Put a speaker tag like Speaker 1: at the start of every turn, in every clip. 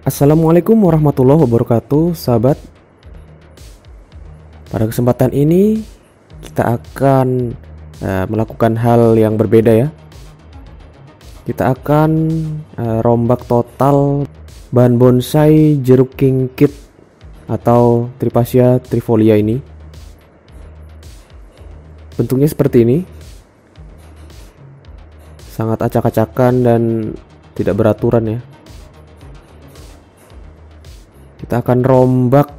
Speaker 1: Assalamualaikum warahmatullahi wabarakatuh, sahabat. Pada kesempatan ini kita akan melakukan hal yang berbeda ya. Kita akan rombak total bahan bonsai jeruk king kit atau Triphasia trifolia ini. Bentuknya seperti ini, sangat acak-acakan dan tidak beraturan ya. Kita akan rombak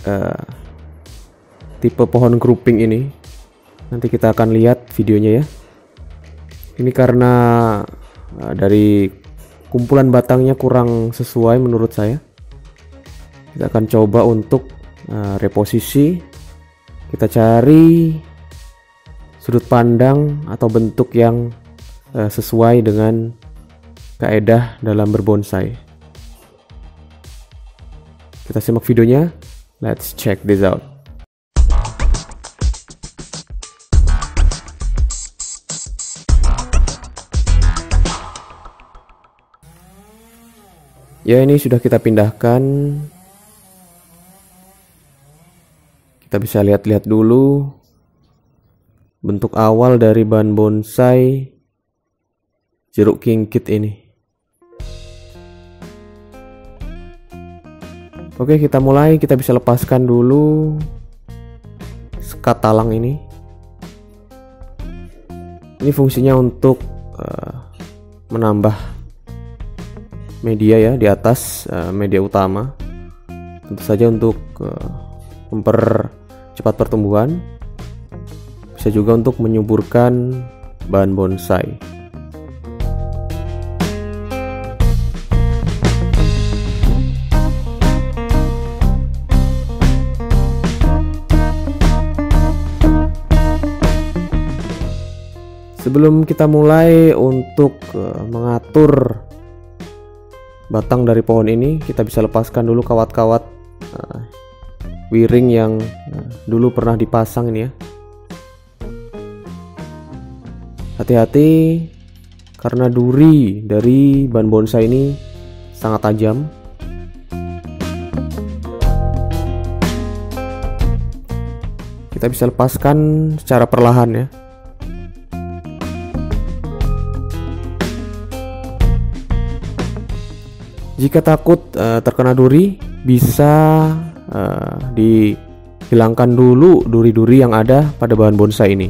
Speaker 1: tipe pohon grouping ini. Nanti kita akan lihat videonya ya. Ini karena dari kumpulan batangnya kurang sesuai menurut saya. Kita akan coba untuk reposisi. Kita cari sudut pandang atau bentuk yang sesuai dengan kaedah dalam berbonsai. Kita simak videonya. Let's check this out. Ya, ini sudah kita pindahkan. Kita bisa lihat-lihat dulu bentuk awal dari bahan bonsai jeruk king kit ini. Oke, kita mulai. Kita bisa lepaskan dulu sekat talang ini. Ini fungsinya untuk menambah media ya di atas media utama. Tentu saja untuk mempercepat pertumbuhan. Bisa juga untuk menyuburkan bahan bonsai. Sebelum kita mulai untuk mengatur batang dari pohon ini, kita bisa lepaskan dulu kawat-kawat wiring yang dulu pernah dipasang ini ya. Hati-hati karena duri dari bahan bonsai ini sangat tajam. Kita bisa lepaskan secara perlahan ya. Jika takut terkena duri, bisa dihilangkan dulu duri-duri yang ada pada bahan bonsai ini.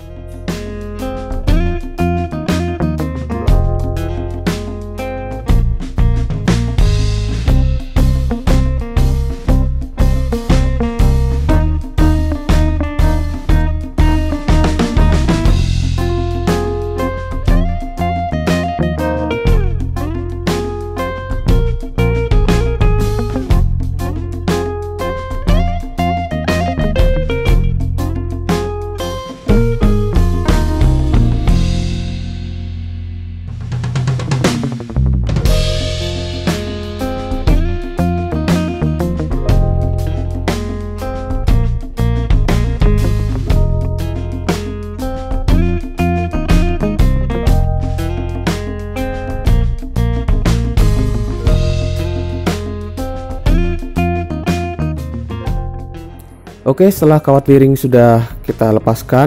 Speaker 1: Oke, setelah kawat wiring sudah kita lepaskan,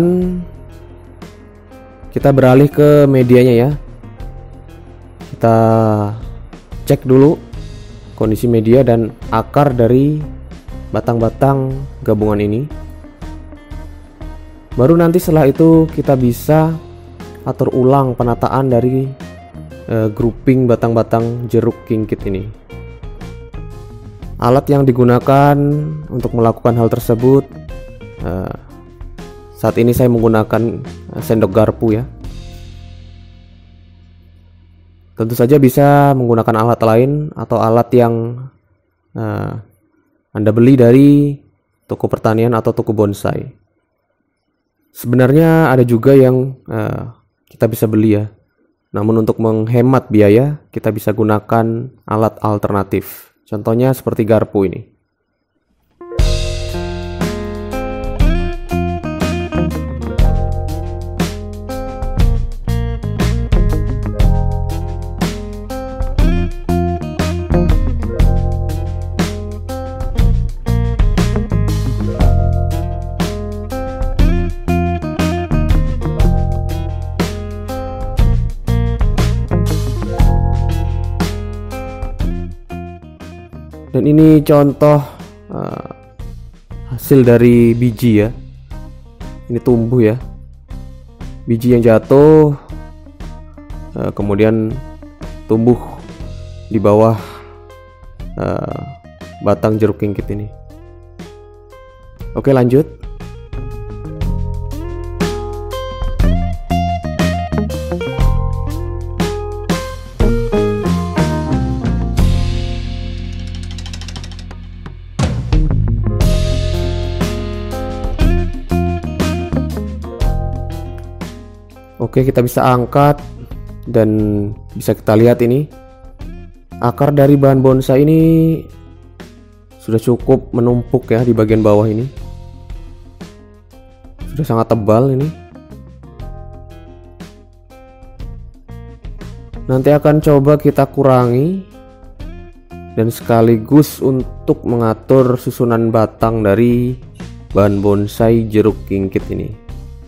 Speaker 1: kita beralih ke medianya ya. Kita cek dulu kondisi media dan akar dari batang-batang gabungan ini. Baru nanti setelah itu kita bisa atur ulang penataan dari grouping batang-batang jeruk king kit ini. Alat yang digunakan untuk melakukan hal tersebut, saat ini saya menggunakan sendok garpu ya. Tentu saja bisa menggunakan alat lain atau alat yang Anda beli dari toko pertanian atau toko bonsai. Sebenarnya ada juga yang kita bisa beli ya. Namun untuk menghemat biaya, kita bisa gunakan alat alternatif. Contohnya seperti garpu ini. Dan ini contoh hasil dari biji ya. Ini tumbuh ya, biji yang jatuh kemudian tumbuh di bawah batang jeruk kingkit ini. Oke, lanjut. Oke, kita bisa angkat dan bisa kita lihat ini akar dari bahan bonsai ini sudah cukup menumpuk ya di bagian bawah ini. Sudah sangat tebal ini. Nanti akan coba kita kurangi dan sekaligus untuk mengatur susunan batang dari bahan bonsai jeruk kingkit ini.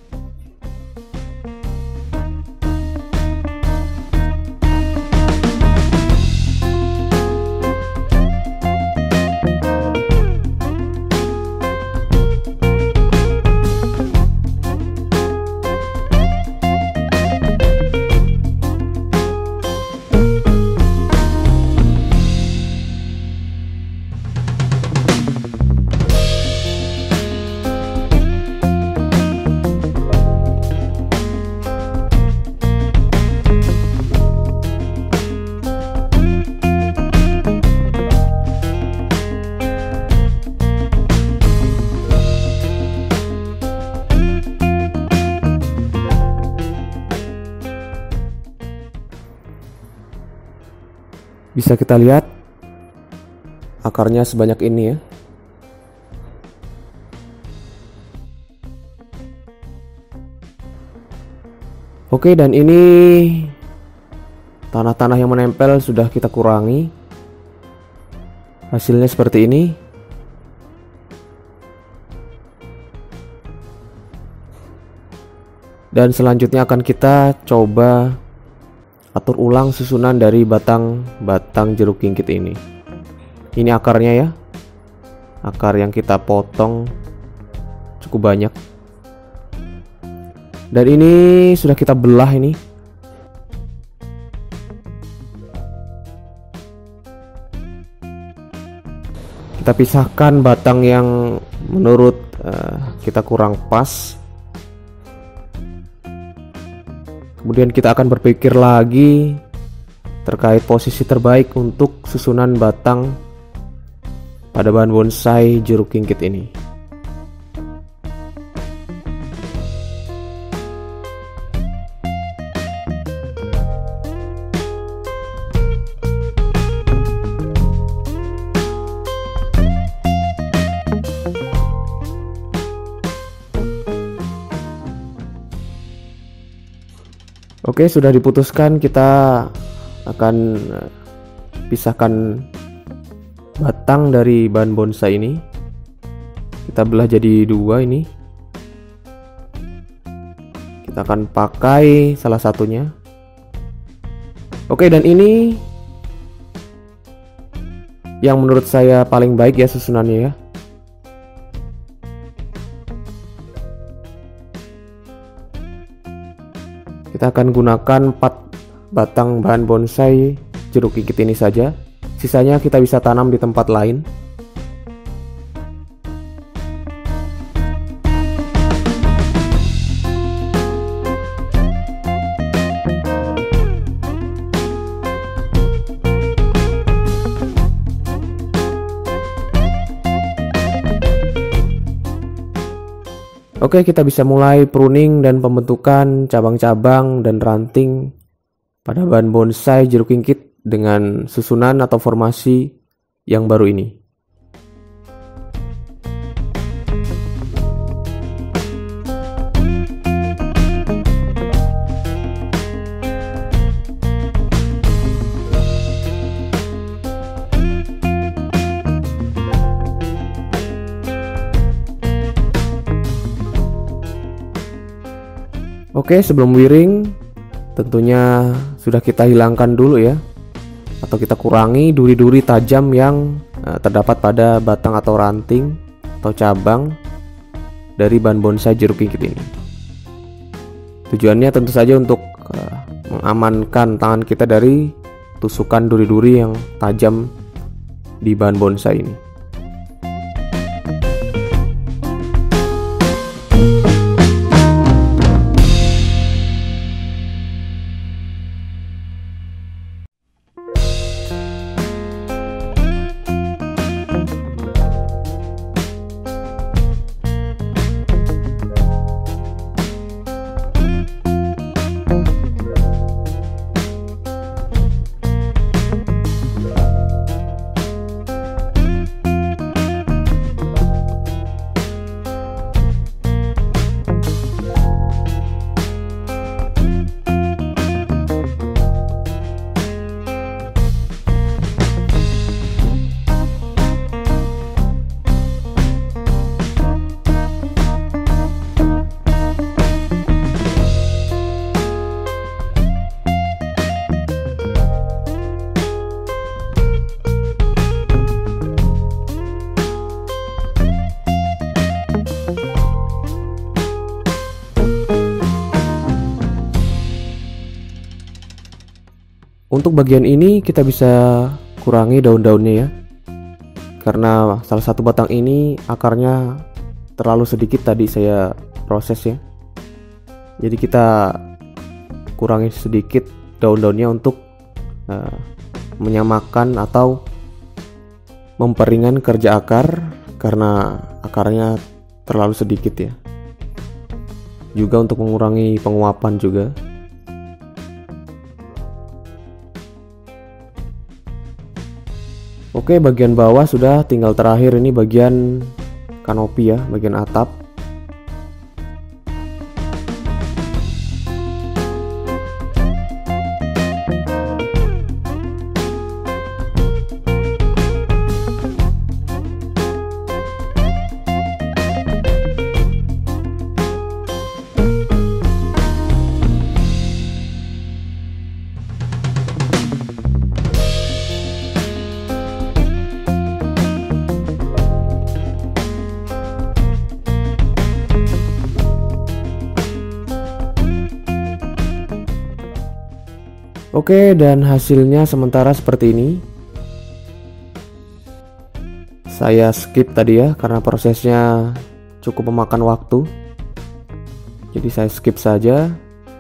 Speaker 1: Bisa kita lihat akarnya sebanyak ini ya. Oke, dan ini tanah-tanah yang menempel sudah kita kurangi. Hasilnya seperti ini. Dan selanjutnya akan kita coba atur ulang susunan dari batang jeruk kingkit ini. Ini akarnya ya. Akar yang kita potong cukup banyak. Dan ini sudah kita belah ini. Kita pisahkan batang yang menurut kita kurang pas. Kemudian kita akan berpikir lagi terkait posisi terbaik untuk susunan batang pada bahan bonsai jeruk kingkit ini. Oke, sudah diputuskan, kita akan pisahkan batang dari bahan bonsai ini. Kita belah jadi dua ini. Kita akan pakai salah satunya. Oke, dan ini yang menurut saya paling baik ya susunannya ya. Kita akan gunakan 4 batang bahan bonsai jeruk kingkit ini saja. Sisanya kita bisa tanam di tempat lain. Oke, kita bisa mulai pruning dan pembentukan cabang-cabang dan ranting pada bahan bonsai jeruk kingkit dengan susunan atau formasi yang baru ini. Oke, sebelum wiring tentunya sudah kita hilangkan dulu ya, atau kita kurangi duri-duri tajam yang terdapat pada batang atau ranting atau cabang dari bahan bonsai jeruk kimkit ini. Tujuannya tentu saja untuk mengamankan tangan kita dari tusukan duri-duri yang tajam di bahan bonsai ini. Untuk bagian ini kita bisa kurangi daun-daunnya ya, karena salah satu batang ini akarnya terlalu sedikit tadi saya proses ya. Jadi kita kurangi sedikit daun-daunnya untuk menyamakan atau memperingan kerja akar, karena akarnya terlalu sedikit ya. Juga untuk mengurangi penguapan juga. Oke, bagian bawah sudah, tinggal terakhir ini bagian kanopi ya, bagian atap. Oke, dan hasilnya sementara seperti ini. Saya skip tadi ya, karena prosesnya cukup memakan waktu. Jadi saya skip saja.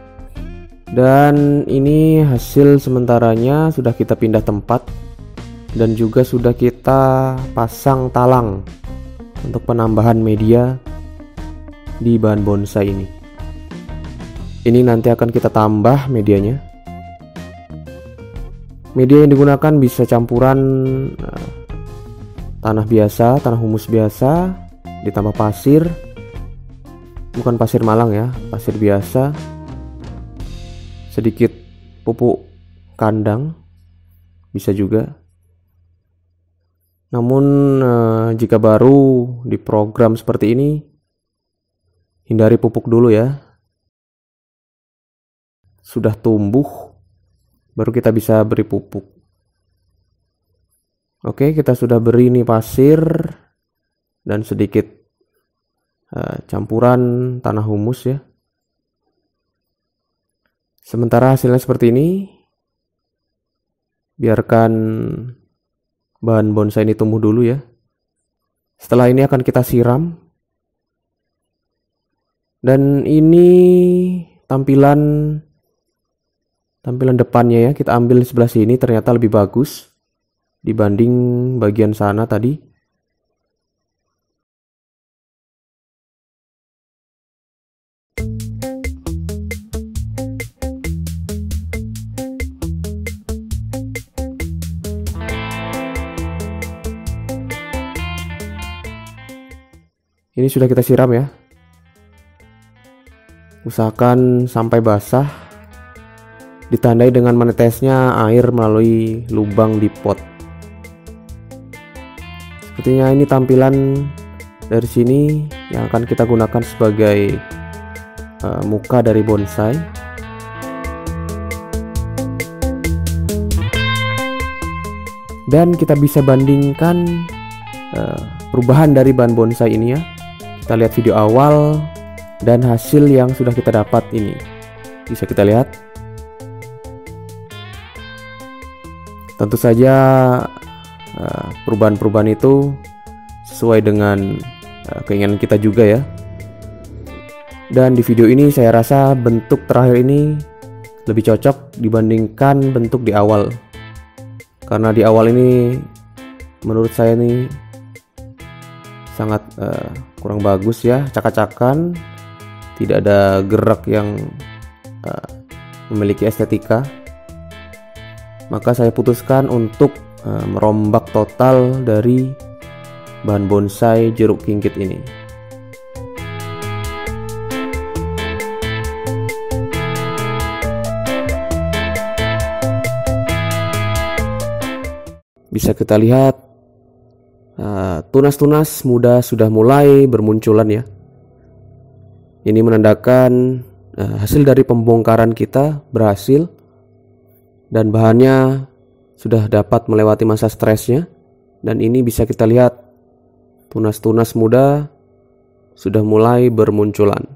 Speaker 1: Dan ini hasil sementaranya, sudah kita pindah tempat. Dan juga sudah kita pasang talang untuk penambahan media di bahan bonsai ini. Ini nanti akan kita tambah medianya. Media yang digunakan bisa campuran tanah biasa, tanah humus biasa, ditambah pasir, bukan pasir Malang ya, pasir biasa, sedikit pupuk kandang bisa juga. Namun jika baru di program seperti ini, hindari pupuk dulu ya. Sudah tumbuh baru kita bisa beri pupuk. Oke, kita sudah beri ini pasir dan sedikit campuran tanah humus ya. Sementara hasilnya seperti ini. Biarkan bahan bonsai ini tumbuh dulu ya. Setelah ini akan kita siram. Dan ini tampilan depannya ya, kita ambil sebelah sini, ternyata lebih bagus dibanding bagian sana tadi. Ini sudah kita siram ya. Usahakan sampai basah. Ditandai dengan menetesnya air melalui lubang di pot. Sepertinya ini tampilan dari sini yang akan kita gunakan sebagai muka dari bonsai. Dan kita bisa bandingkan perubahan dari bahan bonsai ini ya. Kita lihat video awal dan hasil yang sudah kita dapat ini. Bisa kita lihat. Tentu saja perubahan-perubahan itu sesuai dengan keinginan kita juga ya. Dan di video ini saya rasa bentuk terakhir ini lebih cocok dibandingkan bentuk di awal. Karena di awal ini menurut saya ini sangat kurang bagus ya, acak-acakan, tidak ada gerak yang memiliki estetika. Maka saya putuskan untuk merombak total dari bahan bonsai jeruk kingkit ini. Bisa kita lihat tunas-tunas muda sudah mulai bermunculan ya. Ini menandakan hasil dari pembongkaran kita berhasil dan bahannya sudah dapat melewati masa stresnya. Dan ini bisa kita lihat tunas-tunas muda sudah mulai bermunculan.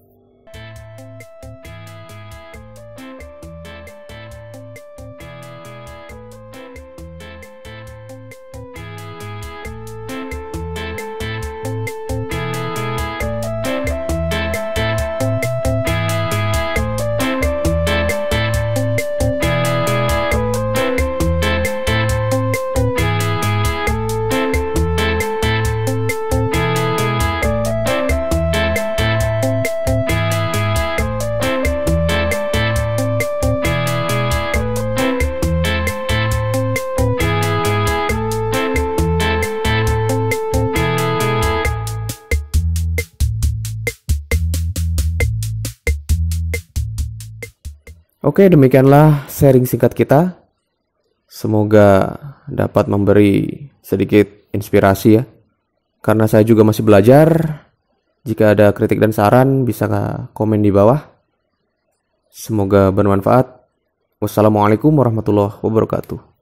Speaker 1: Oke, demikianlah sharing singkat kita. Semoga dapat memberi sedikit inspirasi ya. Karena saya juga masih belajar. Jika ada kritik dan saran bisa komen di bawah. Semoga bermanfaat. Wassalamualaikum warahmatullahi wabarakatuh.